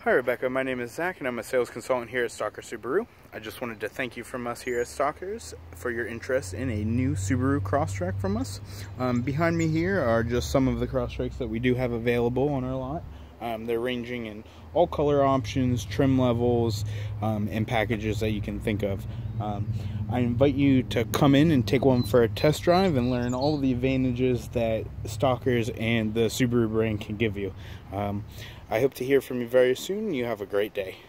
Hi Rebecca, my name is Zach and I'm a sales consultant here at Stalker Subaru. I just wanted to thank you from us here at Stalkers for your interest in a new Subaru Crosstrek from us. Behind me here are just some of the Crosstreks that we do have available on our lot. They're ranging in all color options, trim levels, and packages that you can think of. I invite you to come in and take one for a test drive and learn all the advantages that Stalkers and the Subaru brand can give you. I hope to hear from you very soon. You have a great day.